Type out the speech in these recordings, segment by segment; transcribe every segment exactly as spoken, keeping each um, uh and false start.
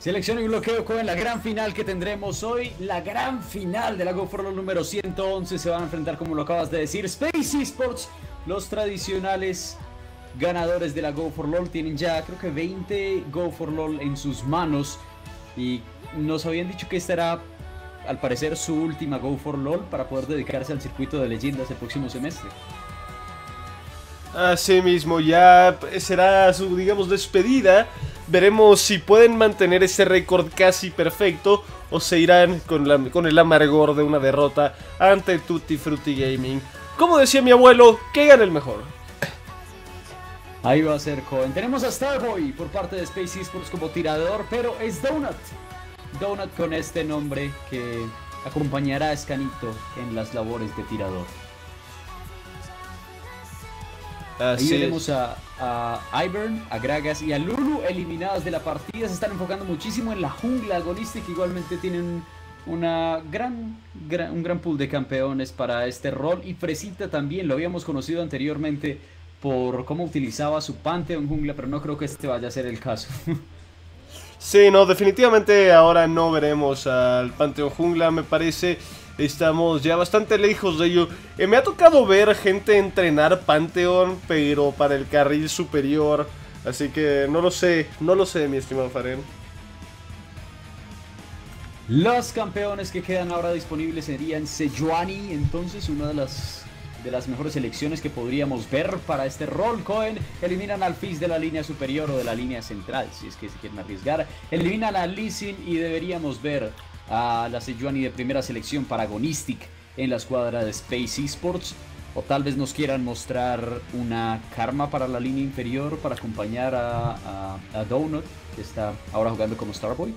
Selección y bloqueo con la gran final que tendremos hoy. La gran final de la Go for All número ciento once. Se van a enfrentar, como lo acabas de decir, Space Esports, los tradicionales ganadores de la Go for All. Tienen ya creo que veinte Go for All en sus manos. Y nos habían dicho que esta era, al parecer, su última Go for All para poder dedicarse al circuito de leyendas el próximo semestre. Así mismo, ya será su, digamos, despedida. Veremos si pueden mantener ese récord casi perfecto o se irán con, la, con el amargor de una derrota ante Tutti Frutti Gaming. Como decía mi abuelo, que gane el mejor. Ahí va a ser Cohen. Tenemos a Starboy por parte de Space Esports como tirador, pero es Donut. Donut con este nombre que acompañará a Scanito en las labores de tirador. Así Ahí veremos a, a Ivern, a Gragas y a Lulu eliminadas de la partida. Se están enfocando muchísimo en la jungla agonística. Igualmente tienen una gran, gran, un gran pool de campeones para este rol. Y Fresita también, lo habíamos conocido anteriormente por cómo utilizaba su Pantheon jungla, pero no creo que este vaya a ser el caso. Sí, no, definitivamente ahora no veremos al Pantheon jungla, me parece. Estamos ya bastante lejos de ello. Eh, me ha tocado ver gente entrenar Pantheon, pero para el carril superior. Así que no lo sé, no lo sé, mi estimado Faren. Los campeones que quedan ahora disponibles serían Sejuani, entonces una de las, de las mejores selecciones que podríamos ver para este rol. Cohen, eliminan al Fizz de la línea superior o de la línea central, si es que se quieren arriesgar. Eliminan a Lee Sin y deberíamos ver a la Sejuani de primera selección para Agonistic en la escuadra de Space Esports, o tal vez nos quieran mostrar una Karma para la línea inferior para acompañar a, a, a Donut, que está ahora jugando como Starboy.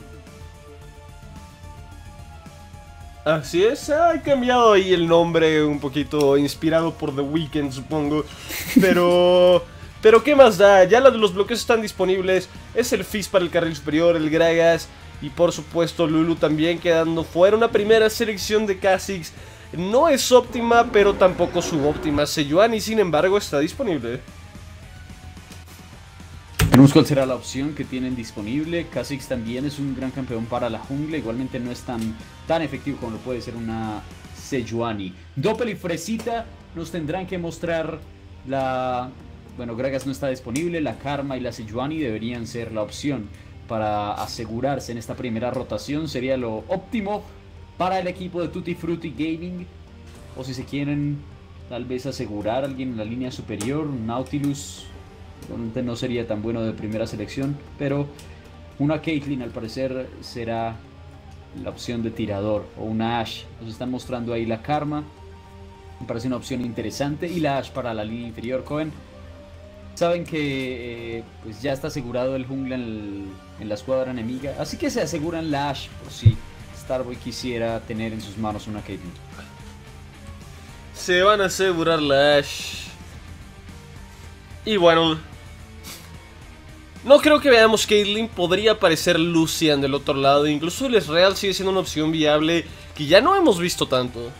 Así es, ha cambiado ahí el nombre un poquito inspirado por The Weeknd, supongo, pero... pero qué más da, ya los bloqueos están disponibles, es el Fizz para el carril superior, el Gragas y por supuesto Lulu también quedando fuera. Una primera selección de Kha'Zix no es óptima, pero tampoco subóptima. Sejuani, sin embargo, está disponible. Veremos cuál será la opción que tienen disponible. Kha'Zix también es un gran campeón para la jungla. Igualmente no es tan, tan efectivo como lo puede ser una Sejuani. Doppel y Fresita nos tendrán que mostrar la... Bueno, Gragas no está disponible. La Karma y la Sejuani deberían ser la opción para asegurarse en esta primera rotación. Sería lo óptimo para el equipo de Tutti Frutti Gaming. O si se quieren tal vez asegurar a alguien en la línea superior, un Nautilus no sería tan bueno de primera selección, pero una Caitlyn al parecer será la opción de tirador, o una Ashe. Nos están mostrando ahí la Karma, me parece una opción interesante, y la Ashe para la línea inferior. Cohen, saben que eh, pues ya está asegurado el jungla en, el, en la escuadra enemiga, así que se aseguran la Ashe por si Starboy quisiera tener en sus manos una Caitlyn. Se van a asegurar la Ashe. Y bueno, no creo que veamos Caitlyn. Podría aparecer Lucian del otro lado. Incluso el Ezreal sigue siendo una opción viable que ya no hemos visto tanto.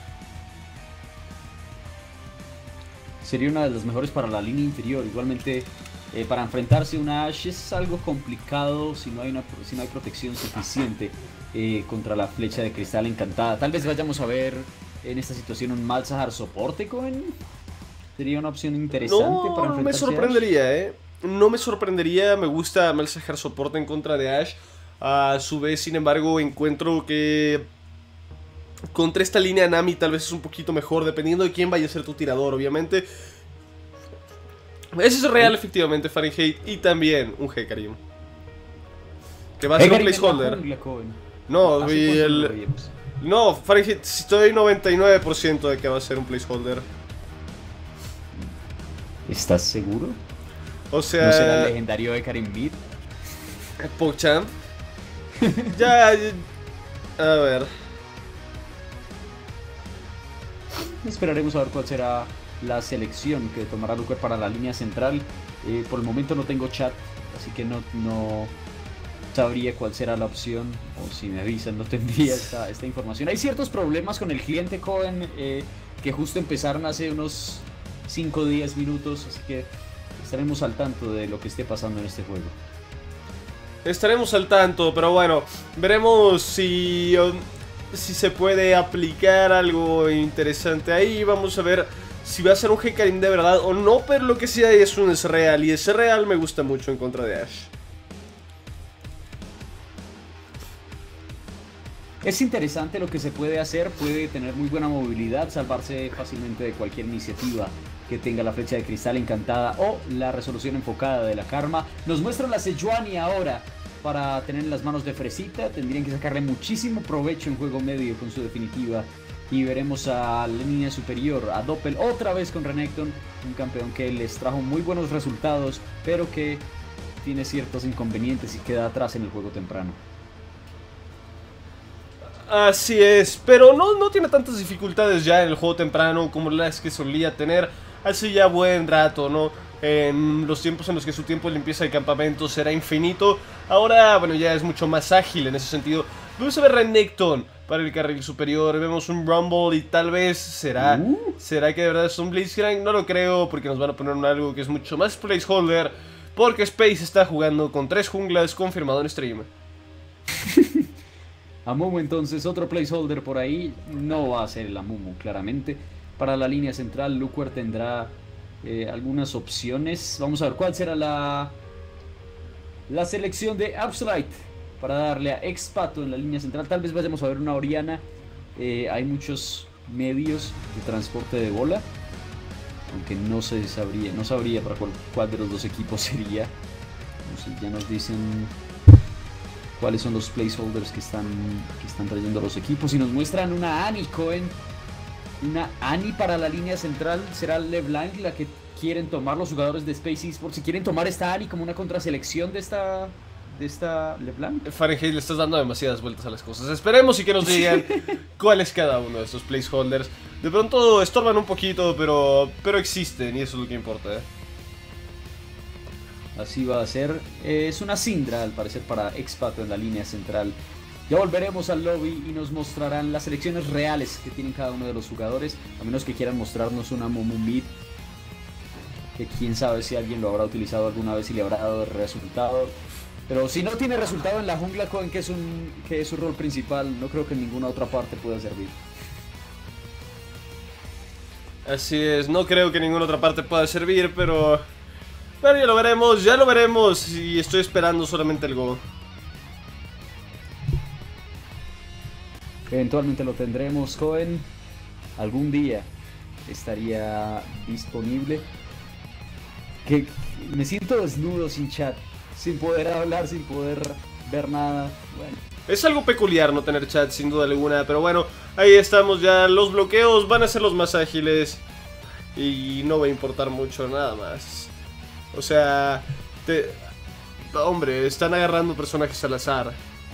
Sería una de las mejores para la línea inferior. Igualmente, eh, para enfrentarse a una Ashe es algo complicado si no hay, una, si no hay protección suficiente eh, contra la flecha de cristal encantada. Tal vez vayamos a ver en esta situación un Malzahar soporte, Cohen. Sería una opción interesante no, para enfrentarse. No me sorprendería, eh. No me sorprendería. Me gusta Malzahar soporte en contra de Ashe. A su vez, sin embargo, encuentro que contra esta línea Nami tal vez es un poquito mejor, dependiendo de quién vaya a ser tu tirador, obviamente. Ese es real, efectivamente, Fahrenheit. Y también un Hecarim, que va a ser un placeholder. No, y el... No, Fahrenheit, estoy noventa y nueve por ciento de que va a ser un placeholder. ¿Estás seguro? O sea... ¿No será el legendario Hecarim Beat? PogChamp. ya, ya... A ver... Esperaremos a ver cuál será la selección que tomará Luker para la línea central. Eh, por el momento no tengo chat, así que no, no sabría cuál será la opción. O si me avisan, no tendría esta, esta información. Hay ciertos problemas con el cliente Cohen eh, que justo empezaron hace unos cinco o diez minutos, así que estaremos al tanto de lo que esté pasando en este juego. Estaremos al tanto, pero bueno, veremos si, um, si se puede aplicar algo interesante ahí. Vamos a ver si va a ser un Hecarim de verdad o no, pero lo que sí hay es un Ezreal, y Ezreal me gusta mucho en contra de Ashe. Es interesante lo que se puede hacer, puede tener muy buena movilidad, salvarse fácilmente de cualquier iniciativa que tenga la flecha de cristal encantada o la resolución enfocada de la Karma. Nos muestran la Sejuani ahora para tener en las manos de Fresita. Tendrían que sacarle muchísimo provecho en juego medio con su definitiva. Y veremos a la línea superior, a Doppel otra vez con Renekton, un campeón que les trajo muy buenos resultados, pero que tiene ciertos inconvenientes y queda atrás en el juego temprano. Así es, pero no, no tiene tantas dificultades ya en el juego temprano como las que solía tener hace ya buen rato, ¿no? En los tiempos en los que su tiempo de limpieza de campamento será infinito, ahora, bueno, ya es mucho más ágil en ese sentido. Vamos a ver Renekton para el carril superior, vemos un Rumble y tal vez será, uh. ¿será que de verdad es un Blitzcrank? No lo creo, porque nos van a poner algo que es mucho más placeholder, porque Space está jugando con tres junglas confirmado en stream. Amumu entonces, otro placeholder por ahí, no va a ser el Amumu claramente. Para la línea central, Luquer tendrá eh, algunas opciones. Vamos a ver cuál será la, la selección de Absolite para darle a Expato en la línea central. Tal vez vayamos a ver una Oriana. Eh, hay muchos medios de transporte de bola, aunque no se sabría, no sabría para cuál, cuál de los dos equipos sería. Entonces ya nos dicen cuáles son los placeholders que están, que están trayendo los equipos. Y nos muestran una Annie Cohen. Una Annie para la línea central. ¿Será LeBlanc la que quieren tomar los jugadores de Space Esports? Si quieren tomar esta Annie como una contraselección de esta, de esta LeBlanc. Fahrenheit, le estás dando demasiadas vueltas a las cosas. Esperemos y que nos digan cuál es cada uno de estos placeholders. De pronto estorban un poquito, pero, pero existen y eso es lo que importa, ¿eh? Así va a ser. Eh, es una Syndra al parecer para Expato en la línea central. Ya volveremos al lobby y nos mostrarán las selecciones reales que tienen cada uno de los jugadores. A menos que quieran mostrarnos una Mumu Mid, que quién sabe si alguien lo habrá utilizado alguna vez y le habrá dado el resultado. Pero si no tiene resultado en la jungla, Cohen, que es, un, que es su rol principal, no creo que en ninguna otra parte pueda servir. Así es, no creo que en ninguna otra parte pueda servir, pero... Pero ya lo veremos, ya lo veremos y estoy esperando solamente el go. Eventualmente lo tendremos, Cohen. Algún día estaría disponible. Que me siento desnudo sin chat, sin poder hablar, sin poder ver nada. Bueno. Es algo peculiar no tener chat, sin duda alguna, pero bueno, ahí estamos ya. Los bloqueos van a ser los más ágiles y no va a importar mucho nada más. O sea, te... hombre, están agarrando personajes al azar.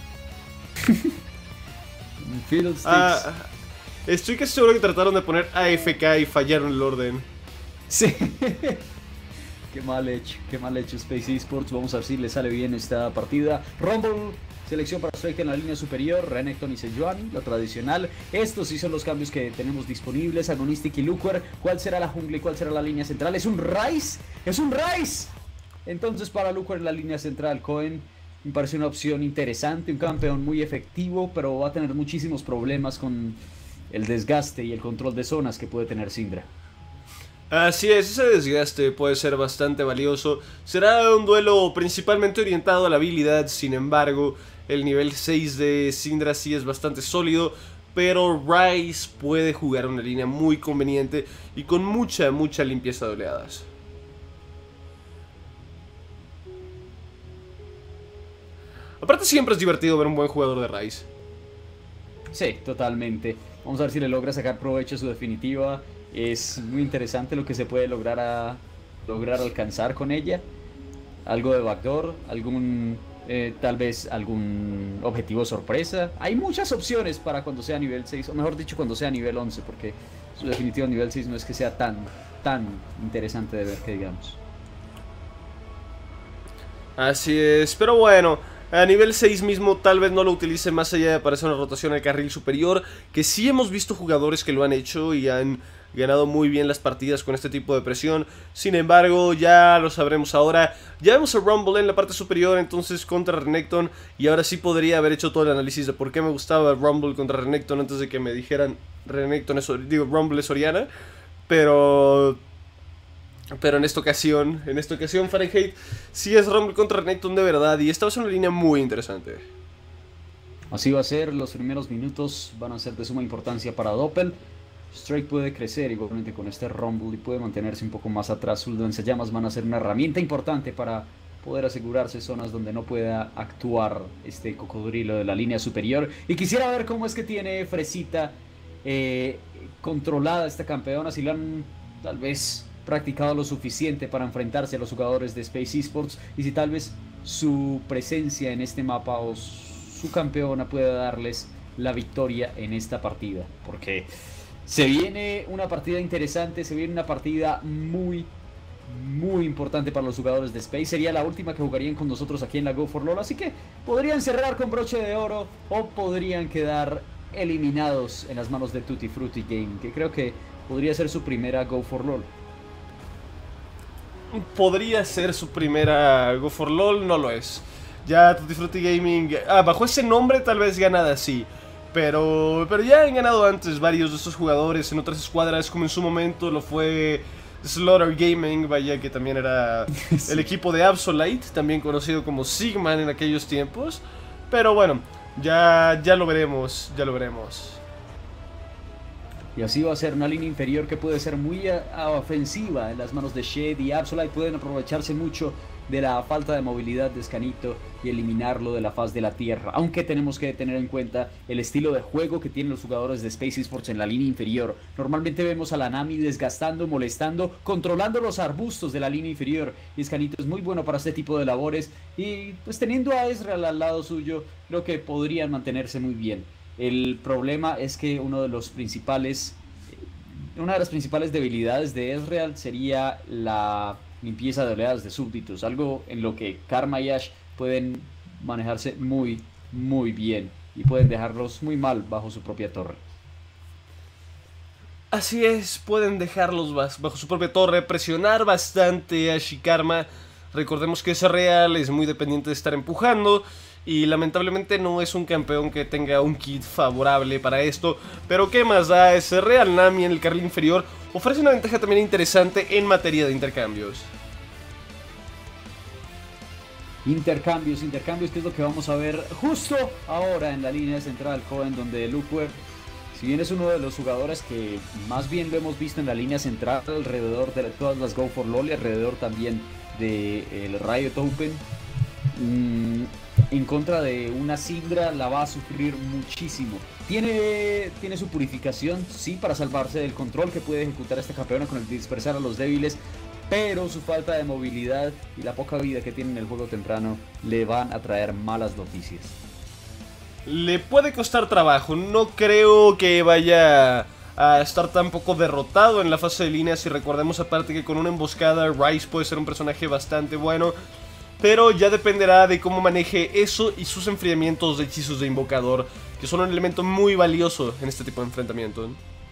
Ah, estoy casi seguro que trataron de poner A F K y fallaron el orden. Sí. Qué mal hecho, qué mal hecho Space Esports. Vamos a ver si le sale bien esta partida. Rumble, selección para Strike en la línea superior, Renekton y Sejuani, lo tradicional. Estos sí son los cambios que tenemos disponibles. Agonistic y Luquer. ¿Cuál será la jungla y cuál será la línea central? ¿Es un Ryze? ¡Es un Ryze! Entonces para Luquer en la línea central, Cohen me parece una opción interesante, un campeón muy efectivo, pero va a tener muchísimos problemas con el desgaste y el control de zonas que puede tener Syndra. Así es, ese desgaste puede ser bastante valioso. Será un duelo principalmente orientado a la habilidad, sin embargo, el nivel seis de Syndra sí es bastante sólido, pero Ryze puede jugar una línea muy conveniente y con mucha, mucha limpieza de oleadas. Aparte siempre es divertido ver un buen jugador de Ryze. Sí, totalmente. Vamos a ver si le logra sacar provecho a su definitiva. Es muy interesante lo que se puede lograr a lograr alcanzar con ella. Algo de backdoor, algún eh, tal vez algún objetivo sorpresa. Hay muchas opciones para cuando sea nivel seis, o mejor dicho cuando sea nivel once, porque su definitiva nivel seis no es que sea tan, tan interesante de ver que digamos. Así es, pero bueno, a nivel seis mismo tal vez no lo utilice más allá de aparecer una rotación al carril superior, que sí hemos visto jugadores que lo han hecho y han ganado muy bien las partidas con este tipo de presión. Sin embargo, ya lo sabremos ahora. Ya vemos a Rumble en la parte superior, entonces contra Renekton, y ahora sí podría haber hecho todo el análisis de por qué me gustaba Rumble contra Renekton antes de que me dijeran Renekton es, digo, Rumble es Orianna, pero... Pero en esta ocasión, en esta ocasión Fahrenheit sí es Rumble contra Renekton de verdad, y esta va a ser una línea muy interesante. Así va a ser, los primeros minutos van a ser de suma importancia para Doppel. Strike puede crecer igualmente con este Rumble y puede mantenerse un poco más atrás. Sus lanzallamas van a ser una herramienta importante para poder asegurarse zonas donde no pueda actuar este cocodrilo de la línea superior. Y quisiera ver cómo es que tiene Fresita eh, controlada esta campeona, si la han tal vez practicado lo suficiente para enfrentarse a los jugadores de Space Esports, y si tal vez su presencia en este mapa o su campeona puede darles la victoria en esta partida, porque se viene una partida interesante, se viene una partida muy muy importante para los jugadores de Space. Sería la última que jugarían con nosotros aquí en la Go for LOL, así que podrían cerrar con broche de oro o podrían quedar eliminados en las manos de Tutti Frutti Game, que creo que podría ser su primera Go for LOL. Podría ser su primera Go for LOL, no lo es. Ya Tutti Frutti Gaming, ah, bajo ese nombre tal vez ganada sí, pero, pero ya han ganado antes varios de estos jugadores en otras escuadras, como en su momento lo fue Slaughter Gaming, vaya, que también era sí. El equipo de Absolite, también conocido como Sigman en aquellos tiempos. Pero bueno, ya, ya lo veremos, ya lo veremos. Y así va a ser una línea inferior que puede ser muy ofensiva en las manos de Shed y Absolite. Pueden aprovecharse mucho de la falta de movilidad de Scanito y eliminarlo de la faz de la tierra. Aunque tenemos que tener en cuenta el estilo de juego que tienen los jugadores de Space Esports en la línea inferior. Normalmente vemos a la Nami desgastando, molestando, controlando los arbustos de la línea inferior. Y Scanito es muy bueno para este tipo de labores. Y pues teniendo a Ezreal al lado suyo, creo que podrían mantenerse muy bien. El problema es que uno de los principales, una de las principales debilidades de Ezreal sería la limpieza de oleadas de súbditos, algo en lo que Karma y Ashe pueden manejarse muy, muy bien y pueden dejarlos muy mal bajo su propia torre. Así es, pueden dejarlos bajo su propia torre, presionar bastante a Ashe y Karma. Recordemos que Ezreal es muy dependiente de estar empujando y lamentablemente no es un campeón que tenga un kit favorable para esto. Pero qué más da, Ezreal Nami en el carril inferior ofrece una ventaja también interesante en materia de intercambios. Intercambios, intercambios, que es lo que vamos a ver justo ahora en la línea central, Cohen, donde Luke, si bien es uno de los jugadores que más bien lo hemos visto en la línea central alrededor de todas las Go for LOL y alrededor también del Riot Open, mmm, en contra de una Syndra la va a sufrir muchísimo. Tiene, tiene su purificación, sí, para salvarse del control que puede ejecutar esta campeona con el dispersar a los débiles, pero su falta de movilidad y la poca vida que tiene en el juego temprano le van a traer malas noticias. Le puede costar trabajo, no creo que vaya a estar tan poco derrotado en la fase de línea. Si recordemos aparte que con una emboscada Ryze puede ser un personaje bastante bueno, pero ya dependerá de cómo maneje eso y sus enfriamientos de hechizos de invocador, que son un elemento muy valioso en este tipo de enfrentamiento.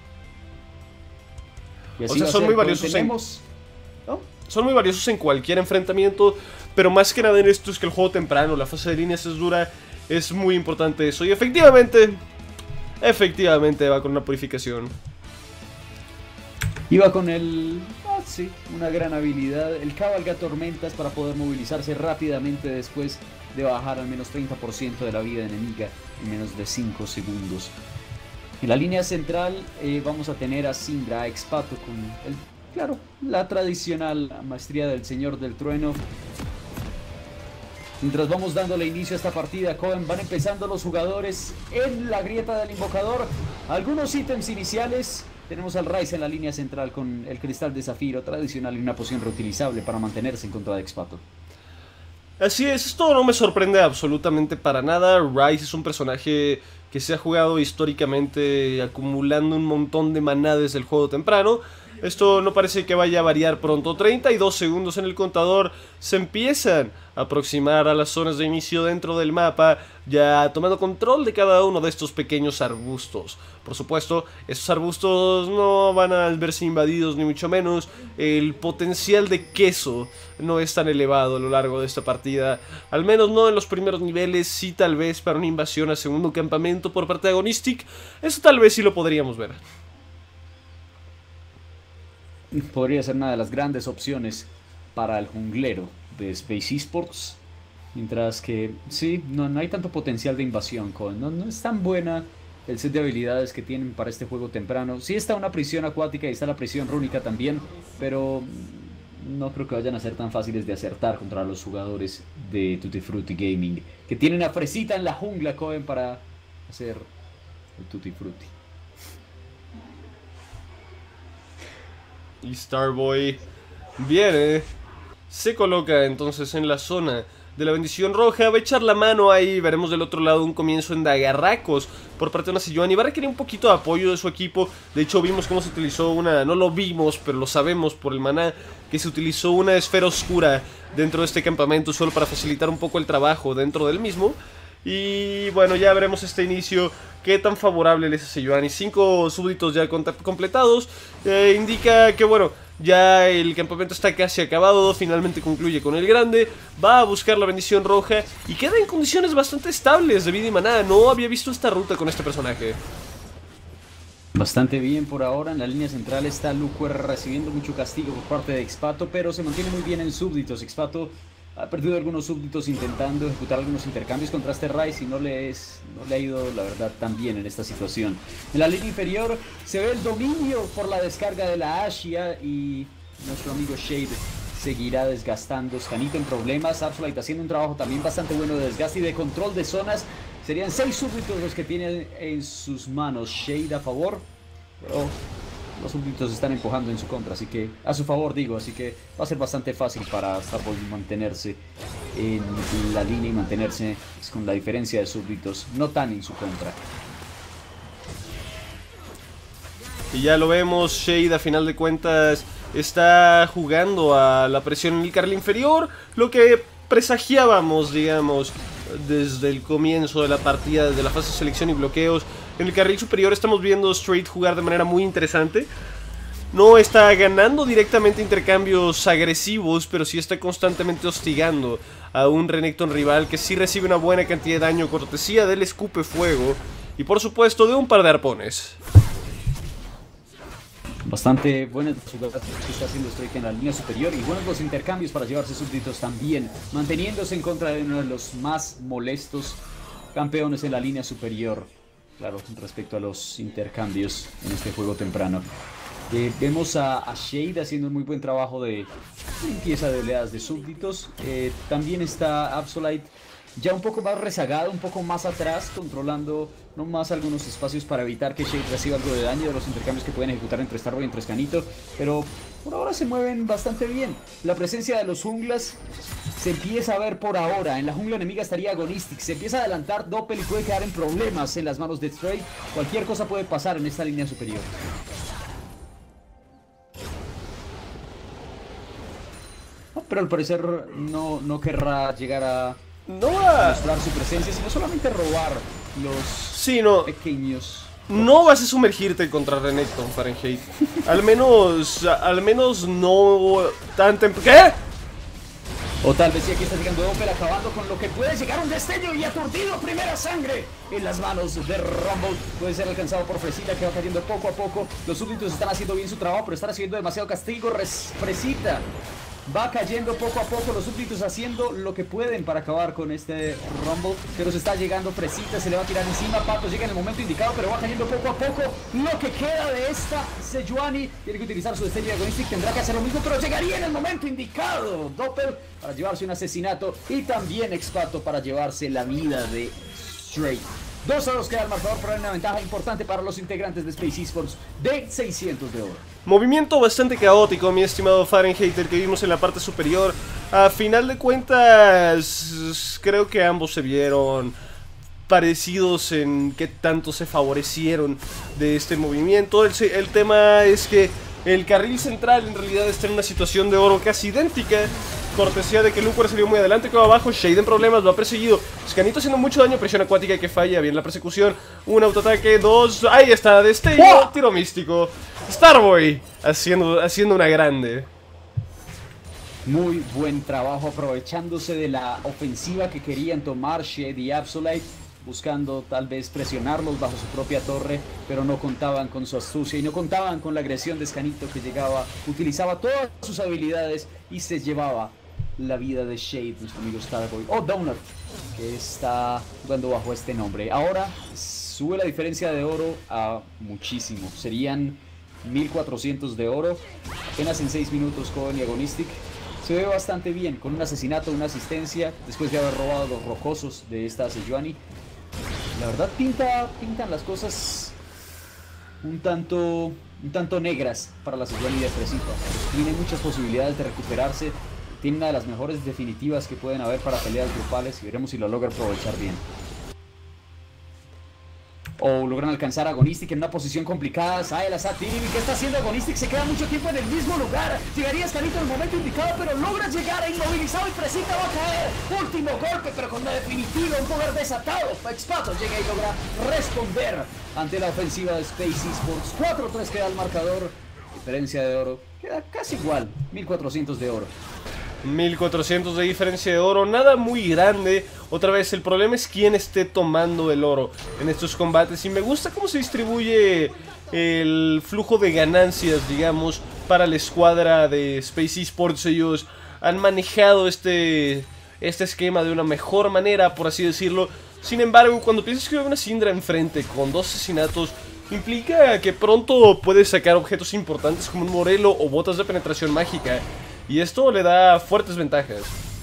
Y así o sea, son muy valiosos tenemos... en... ¿No? Son muy valiosos en cualquier enfrentamiento, pero más que nada en esto es que el juego temprano, la fase de líneas es dura, es muy importante eso. Y efectivamente, efectivamente va con una purificación. Iba con el... Ah, sí, una gran habilidad. El cabalga tormentas para poder movilizarse rápidamente después de bajar al menos treinta por ciento de la vida enemiga en menos de cinco segundos. En la línea central eh, vamos a tener a Syndra Expato con el... Claro, la tradicional maestría del Señor del Trueno. Mientras vamos dándole inicio a esta partida, Cohen, van empezando los jugadores en la grieta del invocador. Algunos ítems iniciales. Tenemos al Ryze en la línea central con el cristal de zafiro tradicional y una poción reutilizable para mantenerse en contra de Expato. Así es, esto no me sorprende absolutamente para nada. Ryze es un personaje que se ha jugado históricamente acumulando un montón de maná desde el juego temprano. Esto no parece que vaya a variar pronto. treinta y dos segundos en el contador. Se empiezan a aproximar a las zonas de inicio dentro del mapa, ya tomando control de cada uno de estos pequeños arbustos. Por supuesto, estos arbustos no van a verse invadidos ni mucho menos. El potencial de queso no es tan elevado a lo largo de esta partida, al menos no en los primeros niveles. Sí, tal vez para una invasión a segundo campamento por parte de Agonistic, eso tal vez sí lo podríamos ver. Podría ser una de las grandes opciones para el junglero de Space Esports. Mientras que, sí, no, no hay tanto potencial de invasión. Con, no, no es tan buena el set de habilidades que tienen para este juego temprano. Sí está una prisión acuática y está la prisión rúnica también, pero no creo que vayan a ser tan fáciles de acertar contra los jugadores de Tutti Frutti Gaming, que tienen a Fresita en la jungla, Cohen, para hacer el Tutti Frutti. Y Starboy viene, se coloca entonces en la zona de la bendición roja, va a echar la mano ahí. Veremos del otro lado un comienzo en dagarracos por parte de una Sejuani. Va a requerir un poquito de apoyo de su equipo. De hecho vimos cómo se utilizó una, no lo vimos, pero lo sabemos por el maná, que se utilizó una esfera oscura dentro de este campamento solo para facilitar un poco el trabajo dentro del mismo. Y bueno, ya veremos este inicio, qué tan favorable le es a Sejuani. Cinco súbditos ya completados, eh, indica que bueno, ya el campamento está casi acabado. Finalmente concluye con el grande, va a buscar la bendición roja y queda en condiciones bastante estables de vida y maná. No había visto esta ruta con este personaje. Bastante bien por ahora. En la línea central está Luquer recibiendo mucho castigo por parte de Expato, pero se mantiene muy bien en súbditos. Expato ha perdido algunos súbditos intentando ejecutar algunos intercambios contra este Ryze y no le, es, no le ha ido, la verdad, tan bien en esta situación. En la línea inferior se ve el dominio por la descarga de la Ashia y nuestro amigo Shade seguirá desgastando. Scanito en problemas, Absolite haciendo un trabajo también bastante bueno de desgaste y de control de zonas. Serían seis súbditos los que tienen en sus manos Shade a favor, pero los súbditos están empujando en su contra, así que a su favor digo, así que va a ser bastante fácil para Starboy mantenerse en la línea y mantenerse pues, con la diferencia de súbditos, no tan en su contra. Y ya lo vemos, Shade a final de cuentas está jugando a la presión en el carril inferior, lo que presagiábamos, digamos, desde el comienzo de la partida, desde la fase de selección y bloqueos. En el carril superior estamos viendo Straight jugar de manera muy interesante. No está ganando directamente intercambios agresivos, pero sí está constantemente hostigando a un Renekton rival que sí recibe una buena cantidad de daño, cortesía del escupe fuego y por supuesto de un par de arpones. Bastante buenas jugadas que está haciendo Straight en la línea superior y buenos los intercambios para llevarse súbditos también, manteniéndose en contra de uno de los más molestos campeones en la línea superior. Claro, respecto a los intercambios en este juego temprano. Eh, vemos a, a Shade haciendo un muy buen trabajo de limpieza de oleadas de súbditos. Eh, también está Absolite ya un poco más rezagado, un poco más atrás, controlando no más algunos espacios para evitar que Shade reciba algo de daño de los intercambios que pueden ejecutar entre Starboy y entre Scanito. Pero por ahora se mueven bastante bien. La presencia de los junglas se empieza a ver por ahora. En la jungla enemiga estaría Agonistic. Se empieza a adelantar Doppel y puede quedar en problemas en las manos de Stray. Cualquier cosa puede pasar en esta línea superior. No, pero al parecer no, no querrá llegar a no va a mostrar su presencia, sino solamente robar los sí, no. pequeños. No vas a sumergirte contra Renekton, Fahrenheit. Al menos, al menos no tan temprano. ¿Qué? O tal vez sí, aquí está llegando Doppel acabando con lo que puede llegar un destello y aturdido primera sangre en las manos de Rumble. Puede ser alcanzado por Fresita, que va cayendo poco a poco. Los súbditos están haciendo bien su trabajo, pero están recibiendo demasiado castigo. Res Fresita va cayendo poco a poco, los súbditos haciendo lo que pueden para acabar con este Rumble, pero se está llegando Fresita, se le va a tirar encima. Pato llega en el momento indicado, pero va cayendo poco a poco. Lo que queda de esta Sejuani tiene que utilizar su destello de Agonistic, tendrá que hacer lo mismo, pero llegaría en el momento indicado Doppel para llevarse un asesinato y también Expato para llevarse la vida de Straight. dos a dos queda el marcador, pero hay una ventaja importante para los integrantes de Space Esports de seiscientos de oro. Movimiento bastante caótico, mi estimado Fahrenheit, el que vimos en la parte superior. A final de cuentas, creo que ambos se vieron parecidos en qué tanto se favorecieron de este movimiento. El, el tema es que El carril central en realidad está en una situación de oro casi idéntica, cortesía de que Luquar salió muy adelante como abajo. Shade en problemas, lo ha perseguido. Scanito haciendo mucho daño, presión acuática que falla, bien la persecución. Un autoataque, dos, ahí está, destello, ¡oh! Tiro místico. Starboy haciendo, haciendo una grande. Muy buen trabajo aprovechándose de la ofensiva que querían tomar Shade y Absolite, buscando tal vez presionarlos bajo su propia torre, pero no contaban con su astucia y no contaban con la agresión de Scanito, que llegaba, utilizaba todas sus habilidades y se llevaba la vida de Shade, nuestro amigo Starboy, o Donut, que está jugando bajo este nombre. Ahora sube la diferencia de oro a muchísimo, serían mil cuatrocientos de oro, apenas en seis minutos Cohen y Agonistic. Se ve bastante bien, con un asesinato, una asistencia, después de haber robado los rocosos de esta Sejuani. La verdad pinta, pintan las cosas un tanto, un tanto negras para la Sejuani de Fresita. Tiene muchas posibilidades de recuperarse, tiene una de las mejores definitivas que pueden haber para peleas grupales y veremos si lo logra aprovechar bien. O logran alcanzar a Agonistic en una posición complicada. Sae el Asad Tiribi. ¿Qué está haciendo Agonistic? Se queda mucho tiempo en el mismo lugar. Llegaría Scanito en el momento indicado, pero logra llegar inmovilizado y Fresita va a caer. Último golpe, pero con la definitiva, un poder desatado. Expato llega y logra responder ante la ofensiva de Space Esports. cuatro tres queda el marcador. Diferencia de oro queda casi igual. mil cuatrocientos de oro. mil cuatrocientos de diferencia de oro, nada muy grande. Otra vez, el problema es quién esté tomando el oro en estos combates. Y me gusta cómo se distribuye el flujo de ganancias, digamos, para la escuadra de Space Esports. Ellos han manejado este, este esquema de una mejor manera, por así decirlo. Sin embargo, cuando piensas que hay una Syndra enfrente con dos asesinatos, implica que pronto puedes sacar objetos importantes como un Morelo o botas de penetración mágica. Y esto le da fuertes ventajas.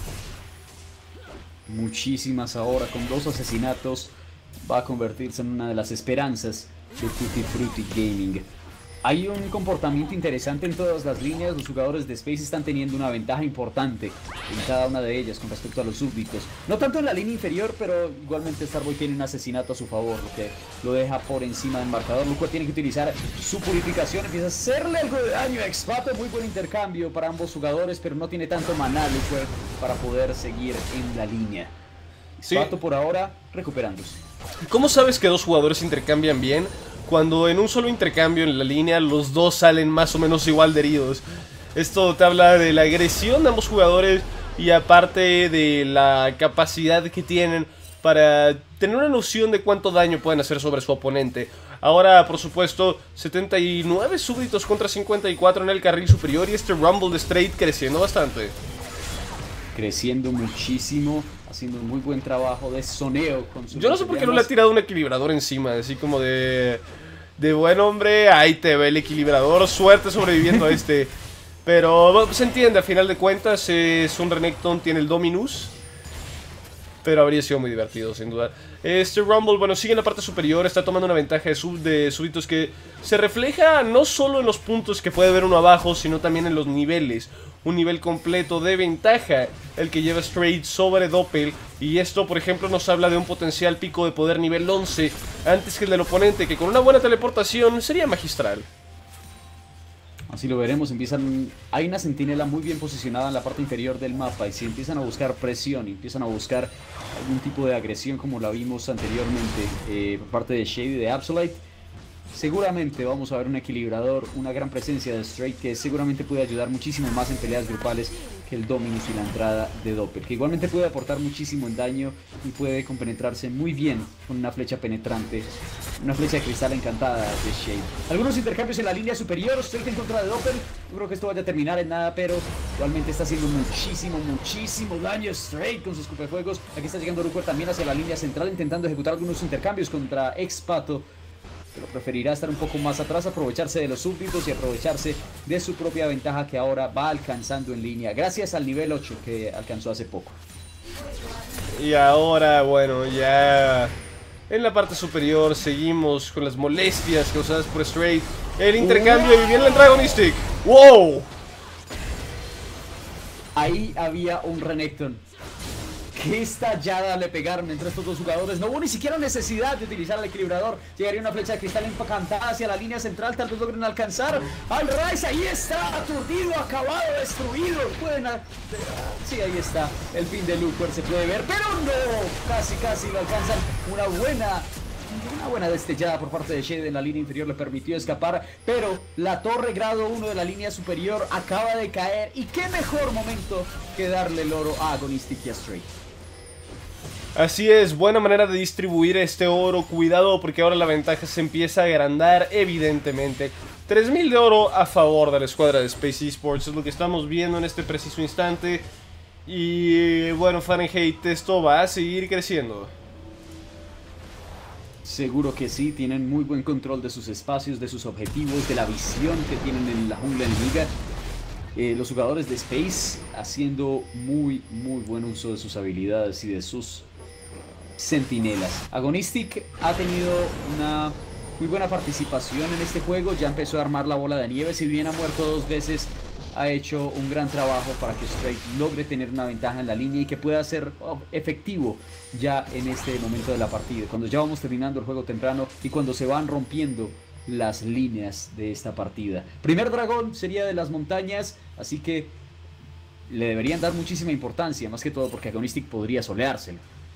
Muchísimas ahora, con dos asesinatos, va a convertirse en una de las esperanzas de Tutti Frutti Gaming. Hay un comportamiento interesante en todas las líneas. Los jugadores de Space están teniendo una ventaja importante en cada una de ellas con respecto a los súbditos. No tanto en la línea inferior, pero igualmente Starboy tiene un asesinato a su favor, lo que lo deja por encima del marcador. Luquar tiene que utilizar su purificación, empieza a hacerle algo de daño a Expato. Muy buen intercambio para ambos jugadores, pero no tiene tanto maná Luquar para poder seguir en la línea. Expato sí, por ahora recuperándose. ¿Cómo sabes que dos jugadores intercambian bien? Cuando en un solo intercambio en la línea los dos salen más o menos igual de heridos. Esto te habla de la agresión de ambos jugadores y aparte de la capacidad que tienen para tener una noción de cuánto daño pueden hacer sobre su oponente. Ahora, por supuesto, setenta y nueve súbditos contra cincuenta y cuatro en el carril superior y este Rumble de Straight creciendo bastante. Creciendo muchísimo, haciendo un muy buen trabajo de soneo con su... Yo no sé por qué no le ha tirado un equilibrador encima, así como de... De buen hombre, ahí te ve el equilibrador, suerte sobreviviendo a este. Pero se entiende, a final de cuentas es un Renekton, tiene el Dominus. Pero habría sido muy divertido, sin duda. Este Rumble, bueno, sigue en la parte superior, está tomando una ventaja de, sub, de súbditos que se refleja no solo en los puntos que puede ver uno abajo, sino también en los niveles. Un nivel completo de ventaja el que lleva Straight sobre Doppel. Y esto, por ejemplo, nos habla de un potencial pico de poder nivel once antes que el del oponente, que con una buena teleportación sería magistral. Así lo veremos, empiezan... Hay una centinela muy bien posicionada en la parte inferior del mapa y si empiezan a buscar presión y empiezan a buscar algún tipo de agresión como la vimos anteriormente eh, por parte de Shade y de Absolite, seguramente vamos a ver un equilibrador, una gran presencia de Straight que seguramente puede ayudar muchísimo más en peleas grupales que el Dominus y la entrada de Doppel, que igualmente puede aportar muchísimo en daño y puede compenetrarse muy bien con una flecha penetrante, una flecha de cristal encantada de Shade. Algunos intercambios en la línea superior, Straight en contra de Doppel, no creo que esto vaya a terminar en nada, pero igualmente está haciendo muchísimo, muchísimo daño Straight con sus escupefuegos. Aquí está llegando Luquar también hacia la línea central intentando ejecutar algunos intercambios contra Expato, pero preferirá estar un poco más atrás, aprovecharse de los súbditos y aprovecharse de su propia ventaja que ahora va alcanzando en línea, gracias al nivel ocho que alcanzó hace poco. Y ahora, bueno, ya en la parte superior seguimos con las molestias causadas por Straight. El intercambio y viene el Dragonistic. ¡Wow! Ahí había un Renekton qué estallada le pegaron entre estos dos jugadores. No hubo ni siquiera necesidad de utilizar el equilibrador. Llegaría una flecha de cristal encantada hacia la línea central. Tal vez logren alcanzar al Ryze. Ahí está, aturdido, acabado, destruido. Pueden... Sí, ahí está. El fin de Lucwer se puede ver, pero no. Casi, casi lo alcanzan. Una buena... Una buena destellada por parte de Shade en la línea inferior le permitió escapar, pero la torre grado uno de la línea superior acaba de caer. Y qué mejor momento que darle el oro a Agonistic y a Stray. Así es, buena manera de distribuir este oro. Cuidado porque ahora la ventaja se empieza a agrandar evidentemente. tres mil de oro a favor de la escuadra de Space Esports, es lo que estamos viendo en este preciso instante. Y bueno, Fahrenheit, esto va a seguir creciendo. Seguro que sí, tienen muy buen control de sus espacios, de sus objetivos, de la visión que tienen en la jungla enemiga. Eh, los jugadores de Space haciendo muy, muy buen uso de sus habilidades y de sus centinelas. Agonistic ha tenido una muy buena participación en este juego, ya empezó a armar la bola de nieve, si bien ha muerto dos veces, ha hecho un gran trabajo para que Stray logre tener una ventaja en la línea y que pueda ser efectivo ya en este momento de la partida, cuando ya vamos terminando el juego temprano y cuando se van rompiendo las líneas de esta partida. Primer dragón sería de las montañas, así que le deberían dar muchísima importancia, más que todo porque Agonistic podría soleárselo.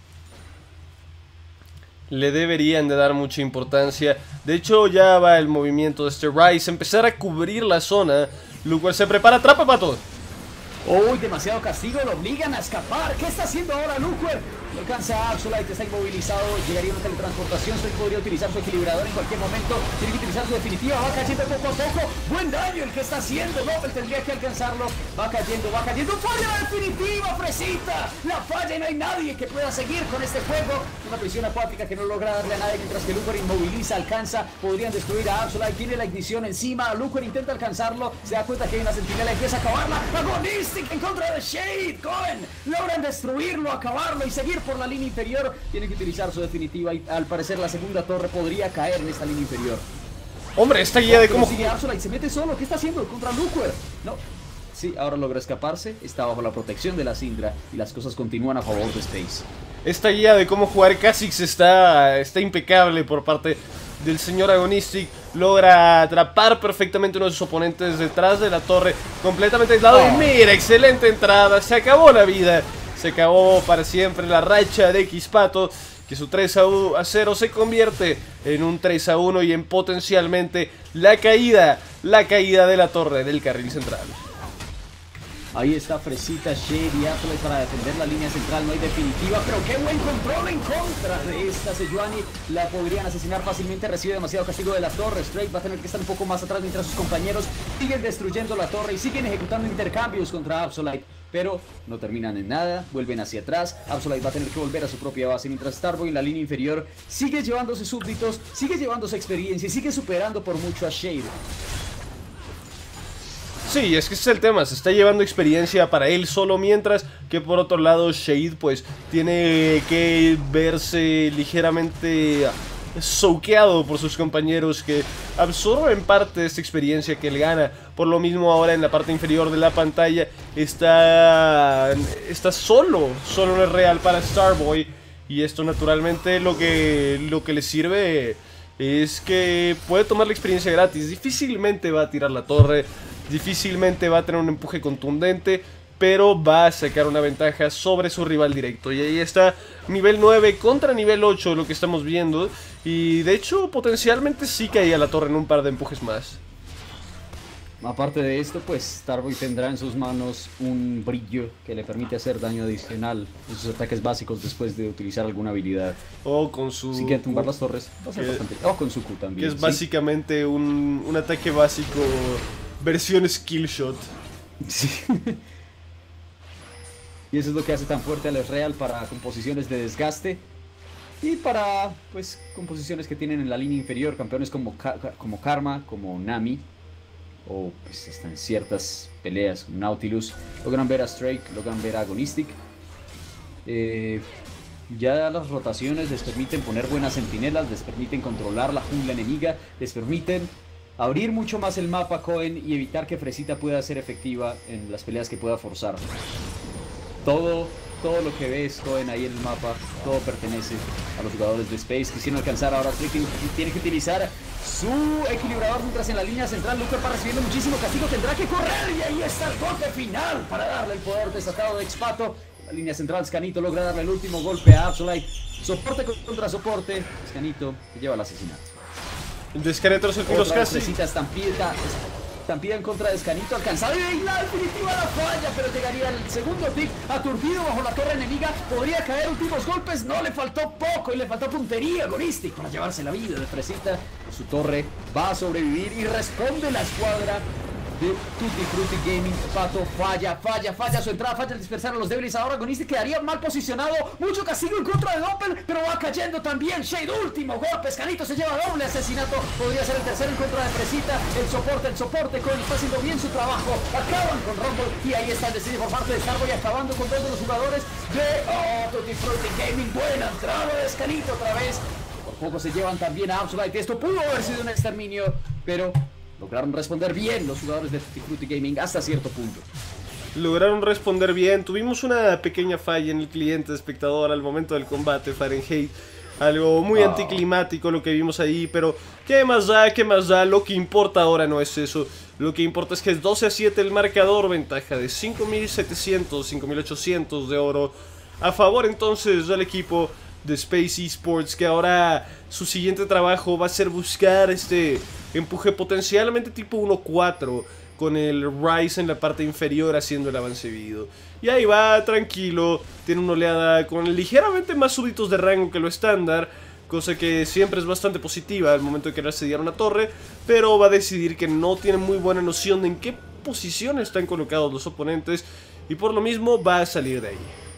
Le deberían de dar mucha importancia. De hecho ya va el movimiento de este Ryze, empezar a cubrir la zona. Lucwer se prepara, atrapa pato. Uy, demasiado castigo, lo obligan a escapar. ¿Qué está haciendo ahora Lucwer? No alcanza a Absolite, está inmovilizado. Llegaría una teletransportación, Stray podría utilizar su equilibrador en cualquier momento. Tiene que utilizar su definitiva, va cayendo poco a poco. Buen daño el que está haciendo, Nobel tendría que alcanzarlo. Va cayendo, va cayendo. ¡Falla la definitiva, Fresita! La falla y no hay nadie que pueda seguir con este juego. Una prisión acuática que no logra darle a nadie, mientras que Lucwer inmoviliza, alcanza. Podrían destruir a Absolite, tiene la ignición encima. Lucwer intenta alcanzarlo, se da cuenta que hay una sentinela, empieza a acabarla. Agonistic en contra de Shade. Cohen logran destruirlo, acabarlo y seguir por la línea inferior. Tiene que utilizar su definitiva y al parecer la segunda torre podría caer en esta línea inferior. Hombre, esta guía de cómo... Sigue Absolite, se mete solo, ¿qué está haciendo contra Lucwer? No, sí, ahora logra escaparse, está bajo la protección de la Syndra y las cosas continúan a favor de Space. Esta guía de cómo jugar Kha'Zix está, está impecable por parte del señor Agonistic. Logra atrapar perfectamente uno de sus oponentes detrás de la torre, completamente aislado. Oh. Y mira, excelente entrada, se acabó la vida. Se acabó para siempre la racha de X-Pato, que su tres a cero se convierte en un tres a uno y en potencialmente la caída, la caída de la torre del carril central. Ahí está Fresita, Shade y Absolite para defender la línea central, no hay definitiva, pero qué buen control en contra de esta Sejuani. La podrían asesinar fácilmente, recibe demasiado castigo de la torre. Stray va a tener que estar un poco más atrás mientras sus compañeros siguen destruyendo la torre y siguen ejecutando intercambios contra Absolite. Pero no terminan en nada, vuelven hacia atrás. Absolite va a tener que volver a su propia base, mientras Starboy en la línea inferior sigue llevándose súbditos, sigue llevándose experiencia y sigue superando por mucho a Shade. Sí, es que ese es el tema, se está llevando experiencia para él solo, mientras que por otro lado Shade pues tiene que verse ligeramente soqueado por sus compañeros que absorben parte de esta experiencia que él gana. Por lo mismo ahora en la parte inferior de la pantalla está, está solo, solo no es real para Starboy. Y esto naturalmente lo que, lo que le sirve es que puede tomar la experiencia gratis. Difícilmente va a tirar la torre, difícilmente va a tener un empuje contundente, pero va a sacar una ventaja sobre su rival directo. Y ahí está nivel nueve contra nivel ocho, lo que estamos viendo. Y de hecho potencialmente sí caía la torre en un par de empujes más. Aparte de esto, pues Starboy tendrá en sus manos un brillo que le permite hacer daño adicional en sus ataques básicos después de utilizar alguna habilidad. O con su... Así que tumbar las torres va a ser bastante... O con su Q también. Que es ¿sí? básicamente un, un ataque básico versión skill shot. Sí. Y eso es lo que hace tan fuerte al Real para composiciones de desgaste. Y para, pues, composiciones que tienen en la línea inferior, campeones como, como Karma, como Nami. O pues hasta en ciertas peleas como Nautilus. Logran ver a Stray, logran ver a Agonistic. Eh, ya las rotaciones les permiten poner buenas centinelas, les permiten controlar la jungla enemiga, les permiten abrir mucho más el mapa Cohen y evitar que Fresita pueda ser efectiva en las peleas que pueda forzar. Todo todo lo que ves, Cohen, ahí en el mapa, todo pertenece a los jugadores de Space. Quisieron alcanzar, ahora Tricky tiene que utilizar su equilibrador mientras en la línea central Luker va recibiendo muchísimo castigo, tendrá que correr y ahí está el golpe final para darle el poder desatado de X-Pato. La línea central, Scanito logra darle el último golpe a Absolite. Soporte contra soporte, Scanito que lleva el asesinato. El descarete los tiros casi. Estampida, estampida en contra de Scanito, alcanzado y la definitiva la falla, pero llegaría el segundo pick aturdido bajo la torre enemiga. Podría caer últimos golpes, no le faltó poco y le faltó puntería agonística para llevarse la vida de Fresita. Su torre va a sobrevivir y responde la escuadra de Tutti Frutti Gaming. Pato falla, falla, falla su entrada, falla el dispersar a los débiles. Ahora Agonistic quedaría mal posicionado, mucho castigo en contra de Doppel, pero va cayendo también Shade. Último golpe, Scanito se lleva doble asesinato, podría ser el tercero en contra de Fresita. El soporte, el soporte, Cohen está haciendo bien su trabajo, acaban con Rumble y ahí está el decidio por parte de Starboy, acabando con dos de los jugadores de oh, Tutti Frutti Gaming. Buena entrada de Scanito otra vez. Por poco se llevan también a Absolite. Esto pudo haber sido un exterminio, pero lograron responder bien los jugadores de Tutti Frutti Gaming hasta cierto punto. Lograron responder bien. Tuvimos una pequeña falla en el cliente espectador al momento del combate, Fahrenheit. Algo muy oh. anticlimático lo que vimos ahí, pero ¿qué más da? ¿Qué más da? Lo que importa ahora no es eso. Lo que importa es que es doce a siete el marcador, ventaja de cinco mil setecientos, cinco mil ochocientos de oro a favor entonces del equipo de Space Esports, que ahora su siguiente trabajo va a ser buscar este empuje potencialmente tipo uno cuatro con el Rise en la parte inferior haciendo el avance vivo. Y ahí va, tranquilo, tiene una oleada con ligeramente más súbditos de rango que lo estándar, cosa que siempre es bastante positiva al momento de querer asediar una torre, pero va a decidir que no tiene muy buena noción de en qué posición están colocados los oponentes y por lo mismo va a salir de ahí.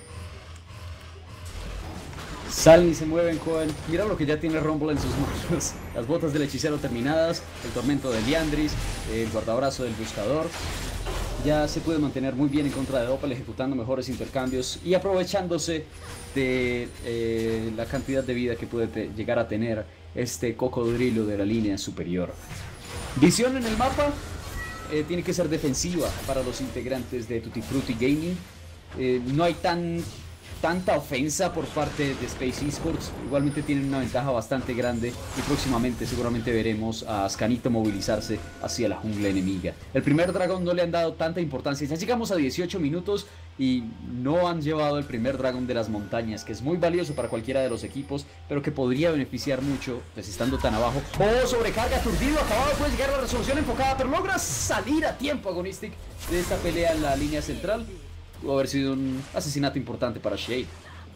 Salen y se mueven, Cohen. Mira lo que ya tiene Rumble en sus manos. Las botas del hechicero terminadas, el tormento de Liandris, el guardabrazo del buscador. Ya se puede mantener muy bien en contra de Doppel, ejecutando mejores intercambios y aprovechándose de eh, la cantidad de vida que puede llegar a tener este cocodrilo de la línea superior. Visión en el mapa eh, tiene que ser defensiva para los integrantes de Tutti Frutti Gaming. Eh, no hay tan... tanta ofensa por parte de Space Esports. Igualmente tienen una ventaja bastante grande y próximamente seguramente veremos a Scanito movilizarse hacia la jungla enemiga. El primer dragón no le han dado tanta importancia, ya llegamos a dieciocho minutos y no han llevado el primer dragón de las montañas, que es muy valioso para cualquiera de los equipos, pero que podría beneficiar mucho pues estando tan abajo. Oh, sobrecarga, aturdido, acabado, puede llegar a la resolución enfocada, pero logra salir a tiempo Agonistic de esta pelea en la línea central. Pudo haber sido un asesinato importante para Shade.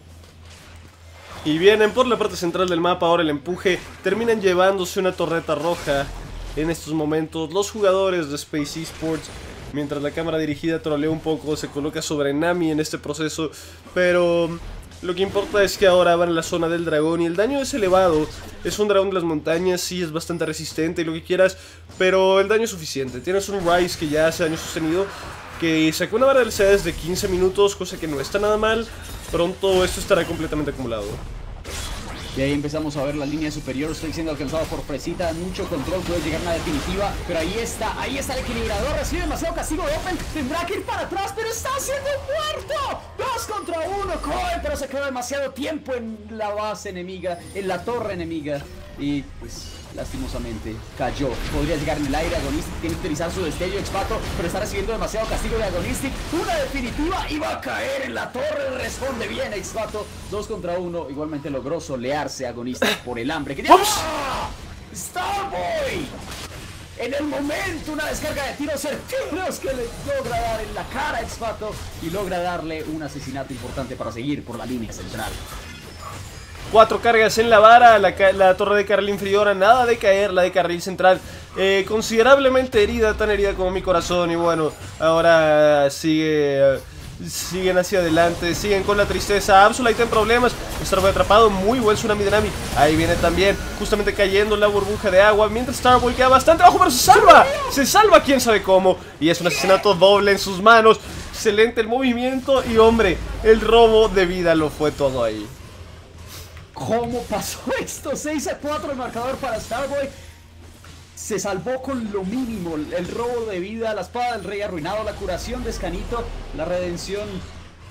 Y vienen por la parte central del mapa, ahora el empuje. Terminan llevándose una torreta roja en estos momentos los jugadores de Space Esports. Mientras la cámara dirigida trolea un poco, se coloca sobre Nami en este proceso. Pero lo que importa es que ahora van a la zona del dragón y el daño es elevado. Es un dragón de las montañas, sí es bastante resistente y lo que quieras, pero el daño es suficiente. Tienes un Rise que ya hace daño sostenido, que sacó una barra de velocidades de quince minutos, cosa que no está nada mal. Pronto esto estará completamente acumulado. Y ahí empezamos a ver la línea superior, estoy siendo alcanzado por Fresita, mucho control, puede llegar una definitiva, pero ahí está, ahí está el equilibrador, recibe demasiado castigo de Open, tendrá que ir para atrás, pero está siendo muerto. Dos contra uno, Cohen, pero se quedó demasiado tiempo en la base enemiga, en la torre enemiga, y pues lastimosamente cayó. Podría llegar en el aire, Agonistic tiene que utilizar su destello X-Pato, pero está recibiendo demasiado castigo de Agonistic. Una definitiva y va a caer en la torre, responde bien X-Pato. Dos contra uno, igualmente logró solearse Agonistic por el hambre. ¡Que ¡Ah! ¡Starboy! En el momento, una descarga de tiros certeros que le logra dar en la cara a X-Pato y logra darle un asesinato importante para seguir por la línea central. Cuatro cargas en la vara, la, la torre de carril inferior a nada de caer, la de carril central eh, considerablemente herida, tan herida como mi corazón. Y bueno, ahora sigue, siguen hacia adelante, siguen con la tristeza. Absolite en problemas, Starboy atrapado, muy buen tsunami de Nami. Ahí viene también, justamente cayendo la burbuja de agua, mientras Starboy queda bastante abajo, pero se salva, se salva quién sabe cómo. Y es un asesinato doble en sus manos, excelente el movimiento y hombre, el robo de vida lo fue todo ahí. ¿Cómo pasó esto? seis a cuatro el marcador para Starboy. Se salvó con lo mínimo. El robo de vida, la espada del rey arruinado, la curación de Scanito, la redención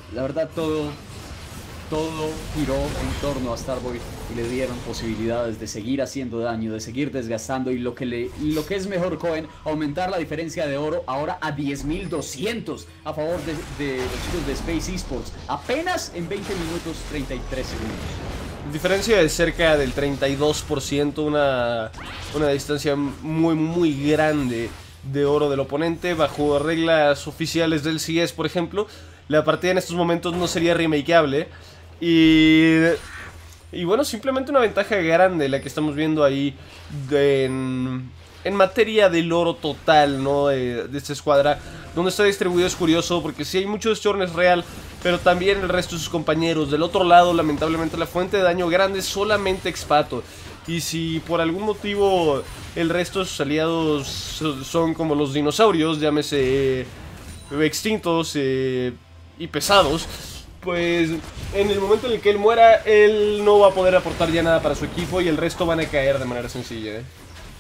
la verdad todo, todo giró en torno a Starboy y le dieron posibilidades de seguir haciendo daño, de seguir desgastando y lo que, le, lo que es mejor, Cohen, aumentar la diferencia de oro ahora a diez mil doscientos a favor de, de los chicos de Space Esports, apenas en veinte minutos treinta y tres segundos. Diferencia de cerca del treinta y dos por ciento, una, una distancia muy muy grande de oro del oponente. Bajo reglas oficiales del C S, por ejemplo, la partida en estos momentos no sería remakeable. Y, y bueno, simplemente una ventaja grande la que estamos viendo ahí de, en, en materia del oro total, ¿no? De, de esta escuadra. Donde está distribuido es curioso porque sí hay mucho de Storm es real, pero también el resto de sus compañeros. Del otro lado, lamentablemente, la fuente de daño grande es solamente Expato. Y si por algún motivo el resto de sus aliados son como los dinosaurios, llámese eh, extintos eh, y pesados, pues en el momento en el que él muera, él no va a poder aportar ya nada para su equipo y el resto van a caer de manera sencilla, ¿eh?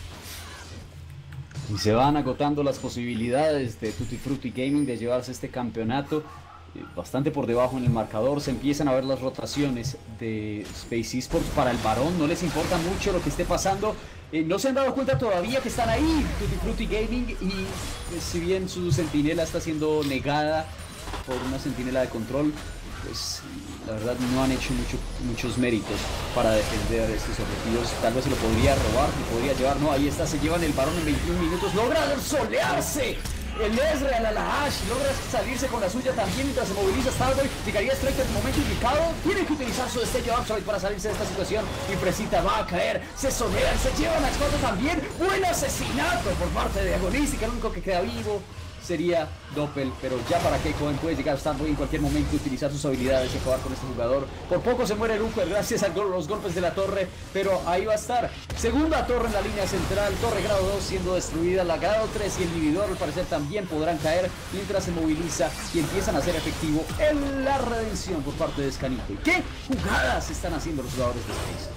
Y se van agotando las posibilidades de Tutti Frutti Gaming de llevarse este campeonato. Bastante por debajo en el marcador, se empiezan a ver las rotaciones de Space Esports para el varón, no les importa mucho lo que esté pasando, eh, no se han dado cuenta todavía que están ahí Tutti Frutti Gaming y pues, si bien su centinela está siendo negada por una centinela de control, pues la verdad no han hecho mucho, muchos méritos para defender estos objetivos. Tal vez se lo podría robar, se podría llevar, no, ahí está, se llevan el varón en veintiún minutos, logra solearse el Ezreal a la Ashe, logra salirse con la suya también mientras se moviliza Starboy, llegaría Strike en el momento indicado, tiene que utilizar su destello Absolute para salirse de esta situación y Fresita va a caer, se solean, se llevan a Expato también, buen asesinato por parte de Agonistic, el único que queda vivo sería Doppel, pero ya para que Cohen puede llegar a Starboy en cualquier momento, utilizar sus habilidades y acabar con este jugador. Por poco se muere Luker gracias a los golpes de la torre, pero ahí va a estar. Segunda torre en la línea central, torre grado dos siendo destruida, la grado tres y el inhibidor al parecer también podrán caer mientras se moviliza y empiezan a hacer efectivo en la redención por parte de Scanito. ¿Y qué jugadas están haciendo los jugadores de Space?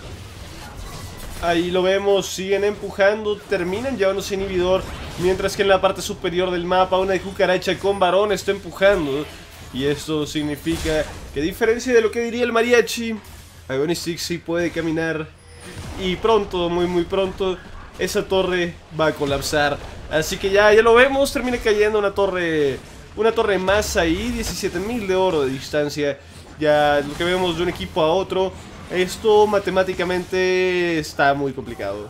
Ahí lo vemos, siguen empujando, terminan llevándose inhibidor, mientras que en la parte superior del mapa una de cucaracha con varón está empujando. Y esto significa que, a diferencia de lo que diría el mariachi, Agonistic sí puede caminar. Y pronto, muy muy pronto, esa torre va a colapsar. Así que ya, ya lo vemos, termina cayendo una torre, una torre más ahí, diecisiete mil de oro de distancia. Ya lo que vemos de un equipo a otro. Esto matemáticamente está muy complicado.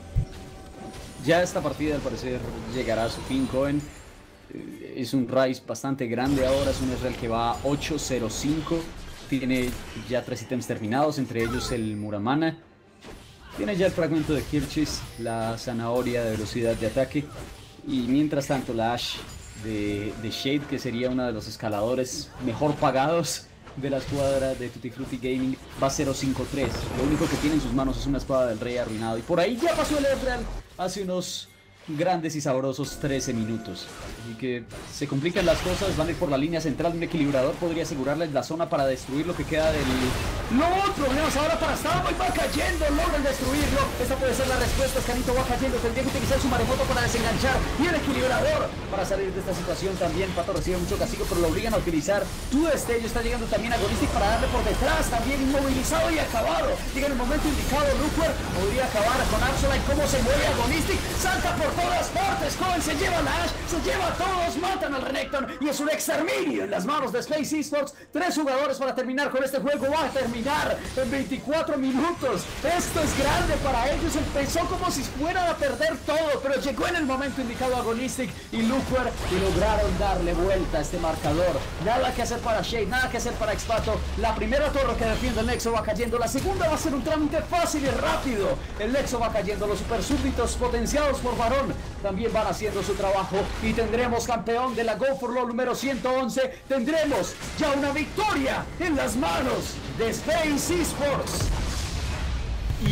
Ya esta partida al parecer llegará a su fin, Cohen. Es un Ryze bastante grande ahora, es un Ezreal que va a ocho cero cinco. Tiene ya tres ítems terminados, entre ellos el Muramana. Tiene ya el fragmento de Kirchis, la zanahoria de velocidad de ataque. Y mientras tanto la Ashe de, de Shade, que sería uno de los escaladores mejor pagados de la escuadra de Tutti Frutti Gaming, va a cero cinco tres. Lo único que tiene en sus manos es una espada del rey arruinado. Y por ahí ya pasó el Ezreal hace unos grandes y sabrosos trece minutos. Así que se complican las cosas, van a ir por la línea central. Un equilibrador podría asegurarles la zona para destruir lo que queda del... ¡No! Problemas ahora para Starboy, va cayendo, logran destruirlo. Esta puede ser la respuesta, Scanito va cayendo, tendría que utilizar su maremoto para desenganchar. Y el equilibrador para salir de esta situación también. Pato recibe mucho castigo, pero lo obligan a utilizar tu destello. Está llegando también Agonistic para darle por detrás, también inmovilizado y acabado. Llega en el momento indicado, Luker podría acabar con Absolite. ¿Cómo se mueve Agonistic? Salta por todas partes, Cohen se lleva a la Ashe, se lleva a todos, matan al Renekton y es un exterminio en las manos de Space Esports. Tres jugadores para terminar con este juego, va a terminar en veinticuatro minutos. Esto es grande para ellos, empezó como si fueran a perder todo, pero llegó en el momento indicado Agonistic y Luker y lograron darle vuelta a este marcador. Nada que hacer para Shade, nada que hacer para Expato. La primera torre que defiende el Nexo va cayendo, la segunda va a ser un trámite fácil y rápido. El Nexo va cayendo, los super súbditos potenciados por varón también van haciendo su trabajo y tendremos campeón de la Go for LOL número ciento once. Tendremos ya una victoria en las manos de Space Esports.